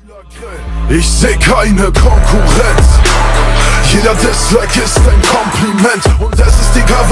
Ich seh keine Konkurrenz. Jeder Dislike ist ein Kompliment. Und es ist egal,